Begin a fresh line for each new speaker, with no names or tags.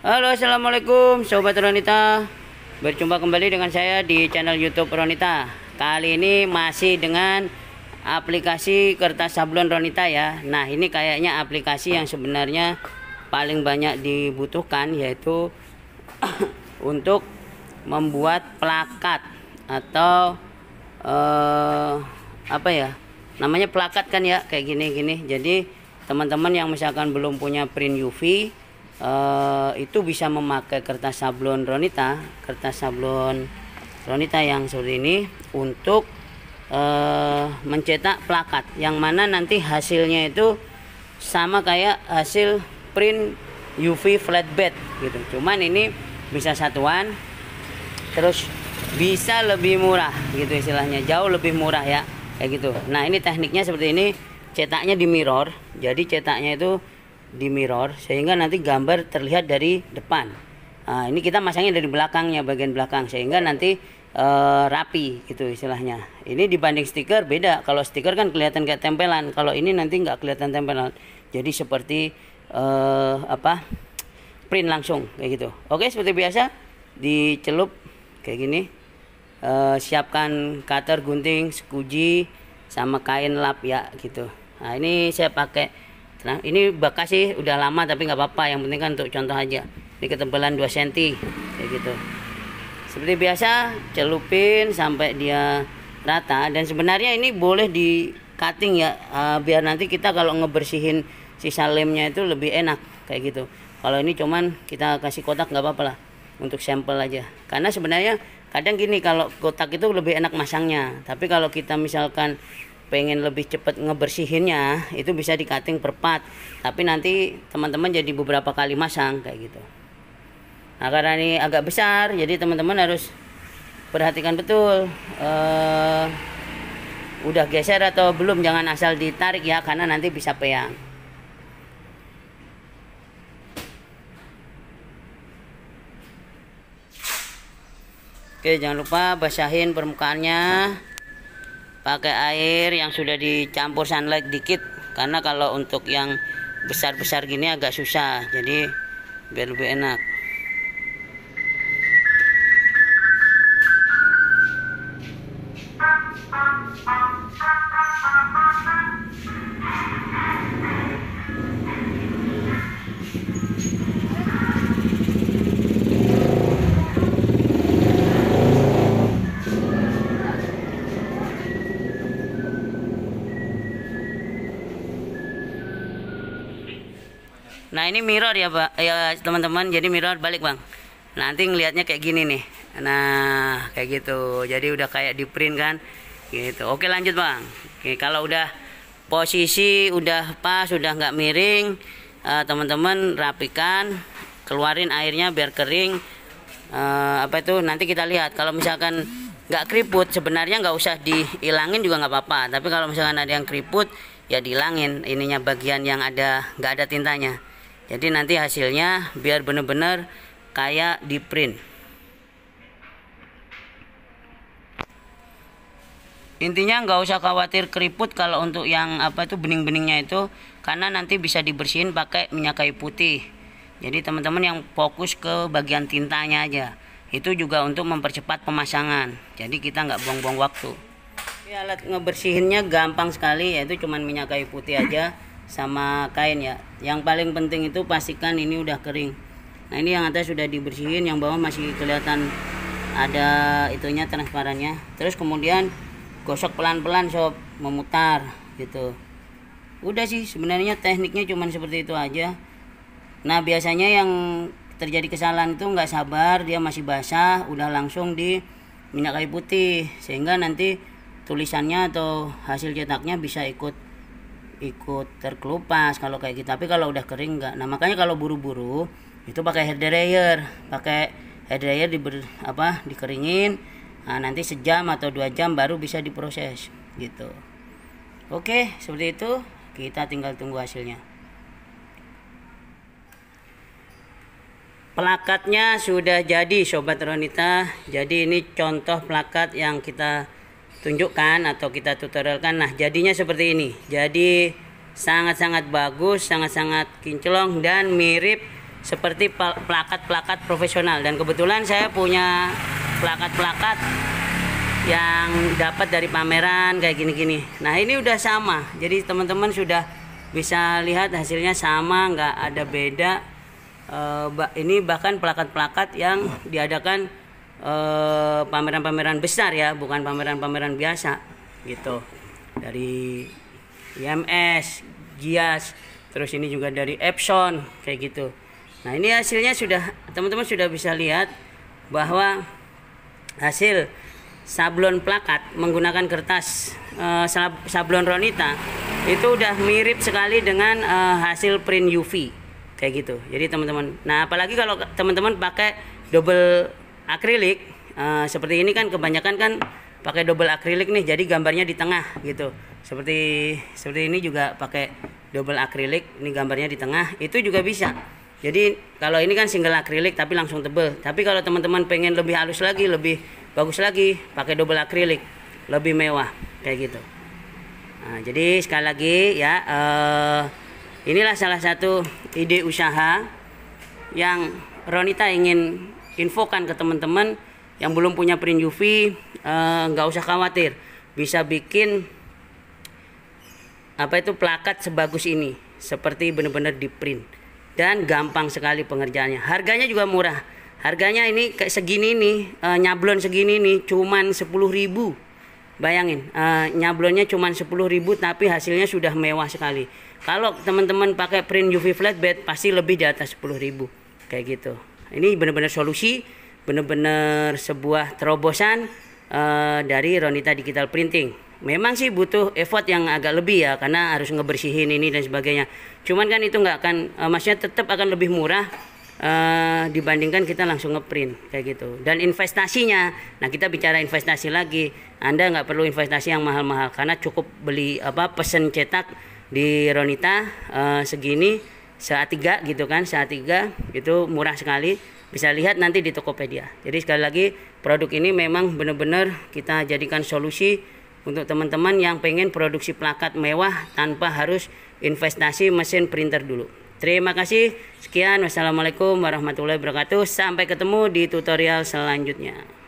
Halo, assalamualaikum Sobat Ronita. Berjumpa kembali dengan saya di channel YouTube Ronita. Kali ini masih dengan aplikasi kertas sablon Ronita ya. Nah, ini kayaknya aplikasi yang sebenarnya paling banyak dibutuhkan, yaitu untuk membuat plakat atau apa ya namanya, plakat kan ya, kayak gini-gini. Jadi teman-teman yang misalkan belum punya print UV, itu bisa memakai kertas sablon Ronita yang seperti ini untuk mencetak plakat, yang mana nanti hasilnya itu sama kayak hasil print UV flatbed gitu. Cuman ini bisa satuan, terus bisa lebih murah gitu, istilahnya jauh lebih murah ya, kayak gitu. Nah, ini tekniknya seperti ini. Cetaknya di mirror, jadi cetaknya itu di mirror sehingga nanti gambar terlihat dari depan. Nah, ini kita masangnya dari belakangnya, bagian belakang, sehingga nanti rapi gitu istilahnya. Ini dibanding stiker beda. Kalau stiker kan kelihatan kayak tempelan, kalau ini nanti nggak kelihatan tempelan, jadi seperti print langsung kayak gitu. Oke, seperti biasa dicelup kayak gini. Siapkan cutter, gunting, sekuji, sama kain lap ya gitu. Nah, ini saya pakai, nah ini bekas sih udah lama tapi nggak apa-apa, yang penting kan untuk contoh aja. Ini ketebalan 2 cm kayak gitu. Seperti biasa celupin sampai dia rata, dan sebenarnya ini boleh di cutting ya, biar nanti kita kalau ngebersihin sisa lemnya itu lebih enak kayak gitu. Kalau ini cuman kita kasih kotak nggak apa-apa lah, untuk sampel aja. Karena sebenarnya kadang gini, kalau kotak itu lebih enak masangnya, tapi kalau kita misalkan pengen lebih cepat ngebersihinnya, itu bisa di cutting per part, tapi nanti teman-teman jadi beberapa kali masang kayak gitu. Nah, karena ini agak besar, jadi teman-teman harus perhatikan betul udah geser atau belum, jangan asal ditarik ya, karena nanti bisa peyang. Oke, jangan lupa basahin permukaannya pakai air yang sudah dicampur sunlight dikit, karena kalau untuk yang besar-besar gini agak susah, jadi biar lebih enak. Nah, ini mirror ya Pak, ya teman-teman. Jadi mirror balik Bang, nanti ngelihatnya kayak gini nih. Nah, kayak gitu, jadi udah kayak di print kan gitu. Oke, lanjut Bang. Oke, kalau udah posisi udah pas, udah nggak miring, teman-teman rapikan, keluarin airnya biar kering. Nanti kita lihat, kalau misalkan nggak keriput, sebenarnya nggak usah dihilangin juga nggak apa-apa, tapi kalau misalkan ada yang keriput ya dihilangin ininya, bagian yang ada nggak ada tintanya. Jadi nanti hasilnya biar bener-bener kayak di print. Intinya nggak usah khawatir keriput kalau untuk yang bening-beningnya itu, karena nanti bisa dibersihin pakai minyak kayu putih. Jadi teman-teman yang fokus ke bagian tintanya aja. Itu juga untuk mempercepat pemasangan. Jadi kita nggak buang-buang waktu. Alat ngebersihinnya gampang sekali, yaitu cuman minyak kayu putih aja sama kain ya. Yang paling penting itu pastikan ini udah kering. Nah, ini yang atas sudah dibersihin, yang bawah masih kelihatan ada itunya, transparannya. Terus kemudian gosok pelan-pelan sob, memutar gitu. Udah sih, sebenarnya tekniknya cuman seperti itu aja. Nah, biasanya yang terjadi kesalahan itu nggak sabar, dia masih basah udah langsung di minyak kayu putih, sehingga nanti tulisannya atau hasil cetaknya bisa ikut terkelupas kalau kayak gitu. Tapi kalau udah kering enggak. Nah, makanya kalau buru-buru itu pakai hair dryer, dikeringin. Nah, nanti sejam atau 2 jam baru bisa diproses gitu. Oke, seperti itu. Kita tinggal tunggu hasilnya. Plakatnya sudah jadi Sobat Ronita. Jadi ini contoh plakat yang kita tunjukkan atau kita tutorialkan. Nah, jadinya seperti ini. Jadi sangat-sangat bagus, sangat-sangat kinclong dan mirip seperti plakat-plakat profesional, dan kebetulan saya punya plakat-plakat yang dapat dari pameran kayak gini-gini. Nah ini udah sama, jadi teman-teman sudah bisa lihat hasilnya sama, nggak ada beda. Ini bahkan plakat-plakat yang diadakan pameran-pameran besar ya, bukan pameran-pameran biasa gitu, dari IMS, Gias, terus ini juga dari Epson kayak gitu. Nah ini hasilnya sudah, teman-teman sudah bisa lihat bahwa hasil sablon plakat menggunakan kertas sablon Ronita itu udah mirip sekali dengan hasil print UV kayak gitu. Jadi teman-teman, nah apalagi kalau teman-teman pakai double akrilik seperti ini kan, kebanyakan kan pakai double akrilik nih, jadi gambarnya di tengah gitu. Seperti ini juga pakai double akrilik, ini gambarnya di tengah, itu juga bisa. Jadi kalau ini kan single akrilik tapi langsung tebel. Tapi kalau teman-teman pengen lebih halus lagi, lebih bagus lagi, pakai double akrilik, lebih mewah kayak gitu. Nah, jadi sekali lagi ya, inilah salah satu ide usaha yang Ronita ingin infokan ke teman-teman yang belum punya print UV. Nggak usah khawatir, bisa bikin plakat sebagus ini, seperti benar-benar di print, dan gampang sekali pengerjaannya. Harganya juga murah. Harganya ini kayak segini nih, nyablon segini nih cuman 10.000. Bayangin, nyablonnya cuman 10.000 tapi hasilnya sudah mewah sekali. Kalau teman-teman pakai print UV flatbed pasti lebih di atas 10.000 kayak gitu. Ini benar-benar solusi, benar-benar sebuah terobosan dari Ronita Digital Printing. Memang sih butuh effort yang agak lebih ya, karena harus ngebersihin ini dan sebagainya. Cuman kan itu nggak akan, maksudnya tetap akan lebih murah dibandingkan kita langsung ngeprint kayak gitu. Dan investasinya, nah kita bicara investasi lagi, Anda nggak perlu investasi yang mahal-mahal, karena cukup beli pesen cetak di Ronita segini A3 gitu kan, A3 itu murah sekali. Bisa lihat nanti di Tokopedia. Jadi sekali lagi, produk ini memang benar-benar kita jadikan solusi untuk teman-teman yang pengen produksi plakat mewah tanpa harus investasi mesin printer dulu. Terima kasih. Sekian. Wassalamualaikum warahmatullahi wabarakatuh. Sampai ketemu di tutorial selanjutnya.